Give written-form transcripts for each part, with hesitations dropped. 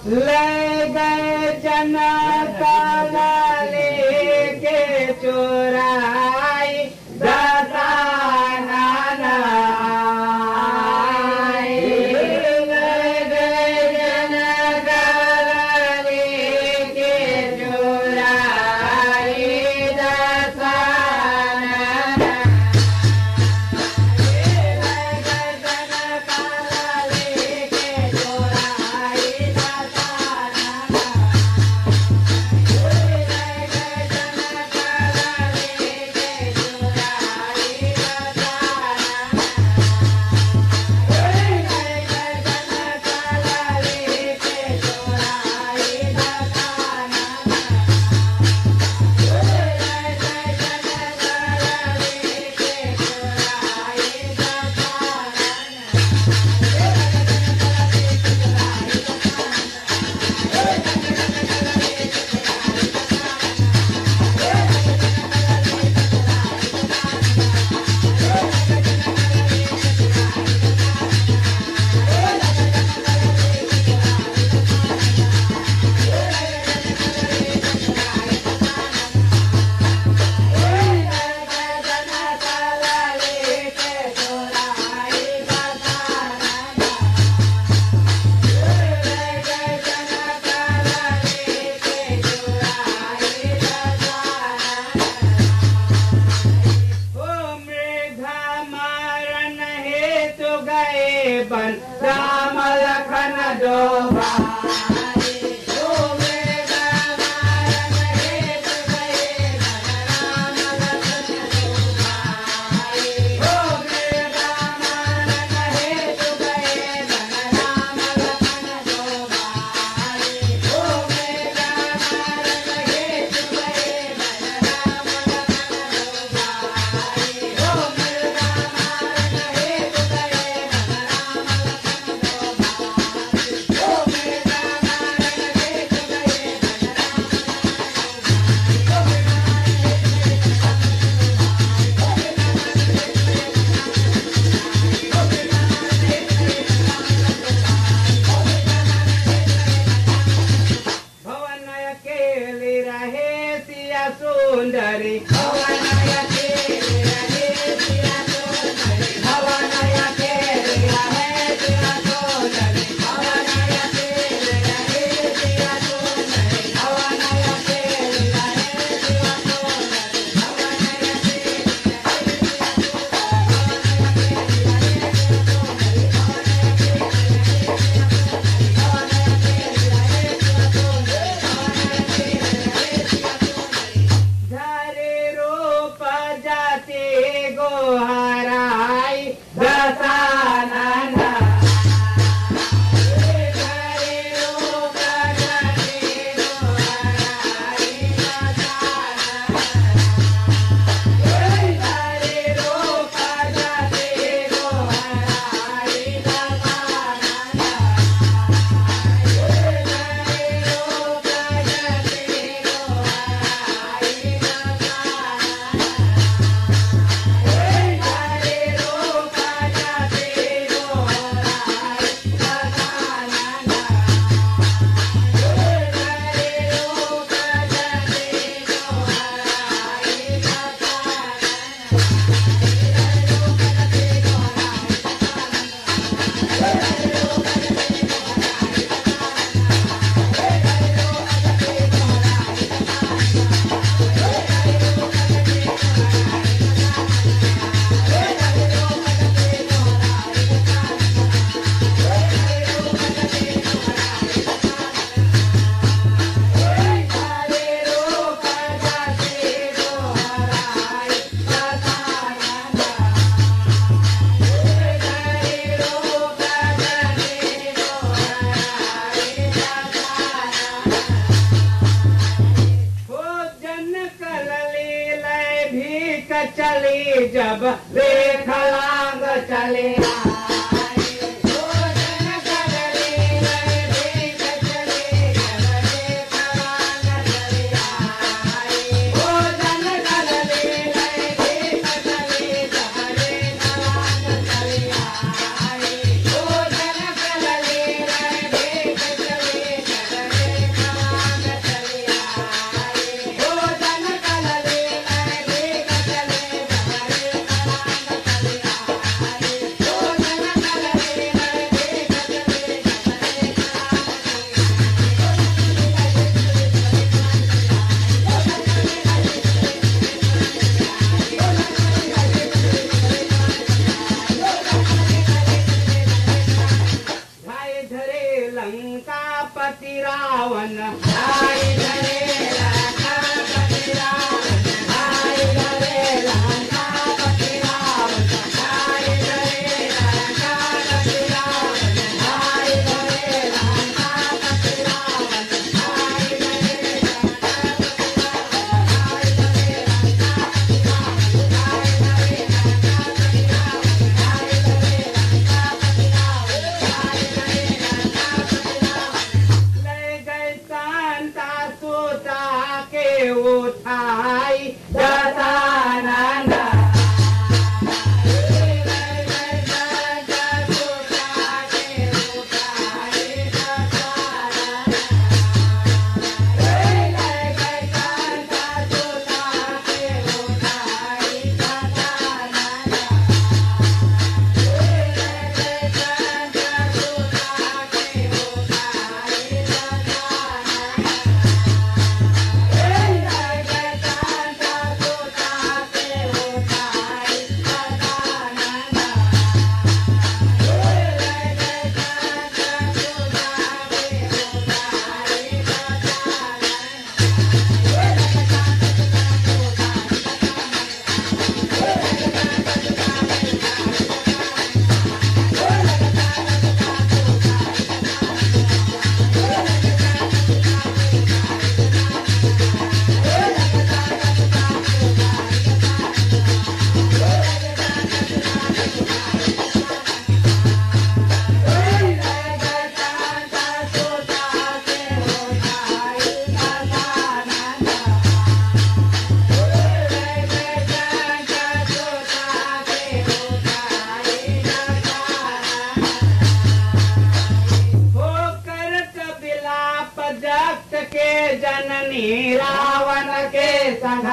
ले गए जनता लेके चोराई दसानन आई। ले गए जनता लेके चोराई दसानन बन राम लखन दो भाई। ओ मेरा मारन हेत गए राम लखन दो भाई। ओ मेरा मारन हेत गए राम लखन दो भाई। ओ मेरा मारन हेत गए राम लखन दो भाई। ओ मेरा मारन हेत गए सुंदरी भवनय केली रहे सिया सुंदरी भवनय केली रहे सिया सुंदरी भवनय केली रहे सिया सुंदरी भवनय केली रहे सिया सुंदरी भवनय केली गोहराई दसानन चली जब देख लांग चले लंकापति रावण आई घरे लंकापति रावण आई घरे लंकापति रावण आई घरे लंकापति रावण आई घरे लंकापति रावण आई घरे उठाई दशानन जननी रावण के संग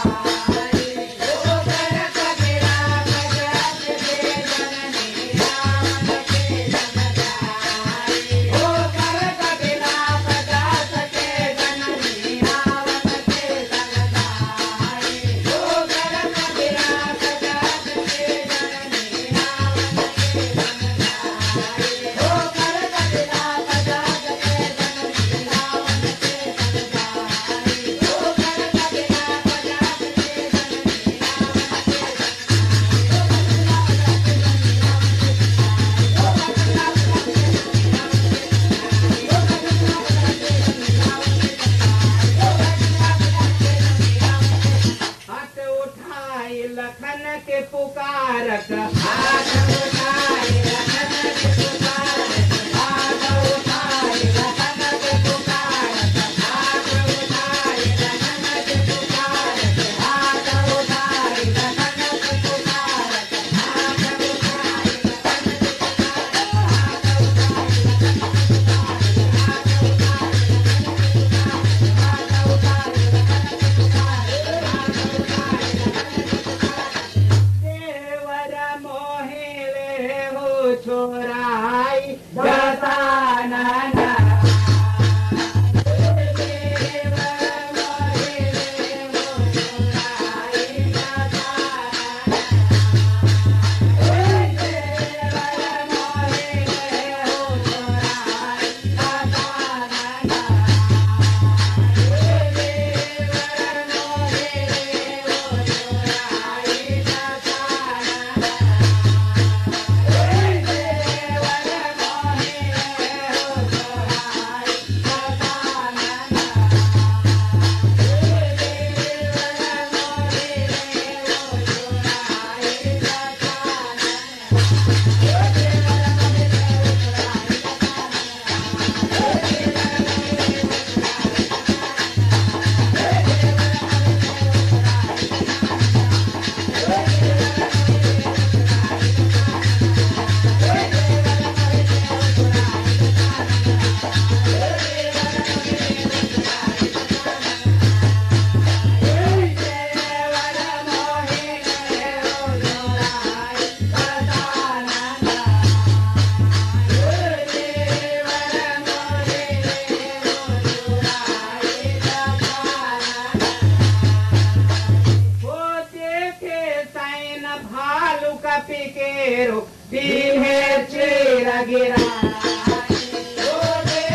लखन के पुकारत हाथ उठाए लखन के पुकारत हाथ उठाए लखन के पुकारत हाथ उठाए लखन के पुकारत हाथ उठाए लखन के पुकारत हाथ उठाए लखन के छोराई दशानन पिकेरो पीहे चेरा गिरा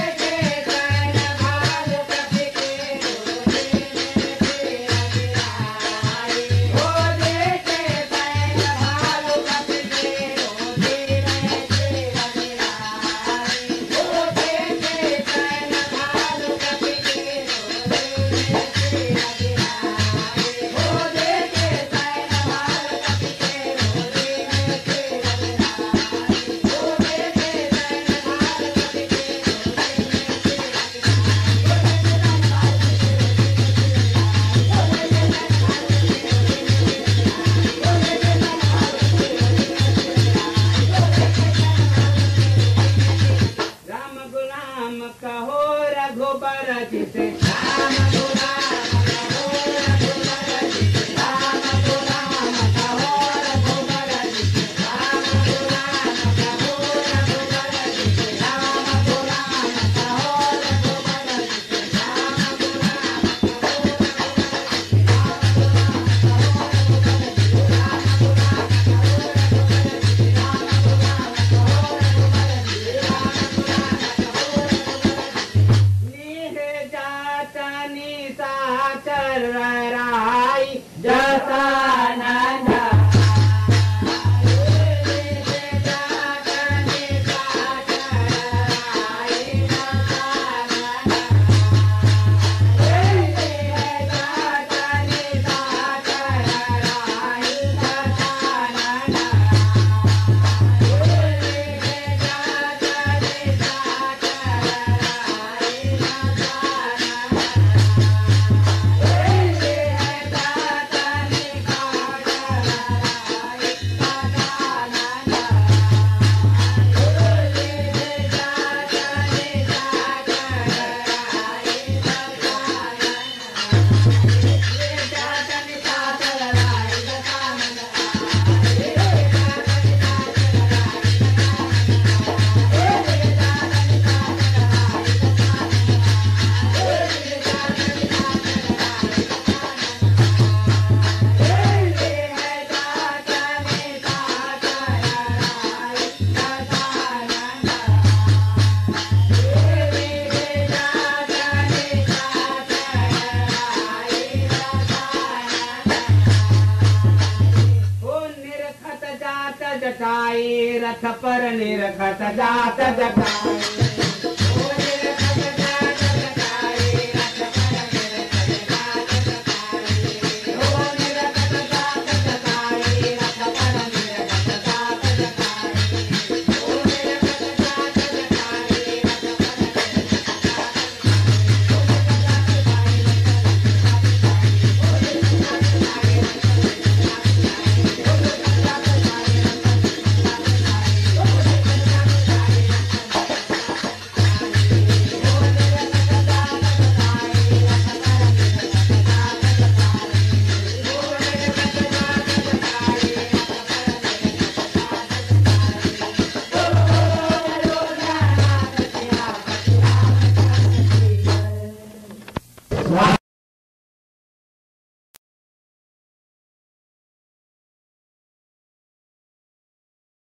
राम कहो रघुबर जिसे राम को राम कहो रघुबर जिसे राम को राम कहो रघुबर जिसे राम को राम कहो रघुबर जिसे राम को राम कहो रघुबर जिसे राम को राम जटाई रथ पर निरखत जात जटाई